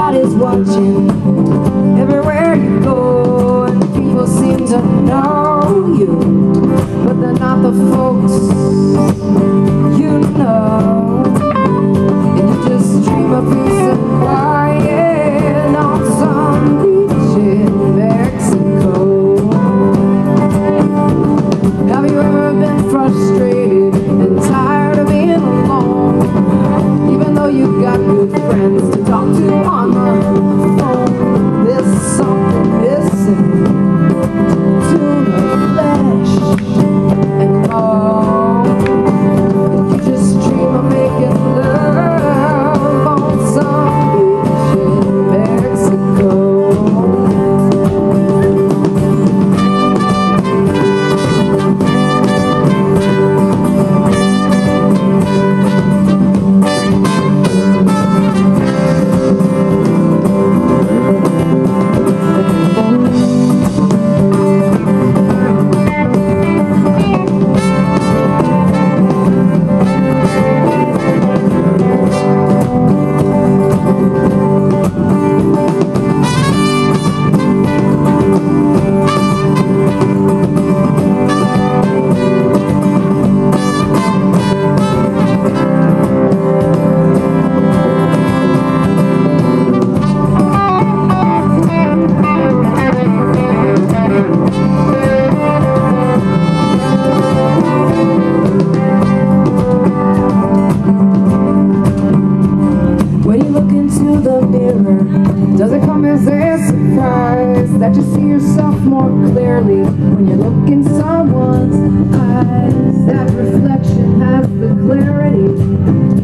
Everybody's watching everywhere you go, and people seem to know you, but they're not the folks you know. And you just dream of peace and quiet on some beach in Mexico. Have you ever been frustrated and tired of being alone, even though you've got good friends to talk to on the phone? There's something missing to the flesh and bone. You just dream of making love on some beach in Mexico. Does it come as a surprise that you see yourself more clearly when you look in someone's eyes? That reflection has the clarity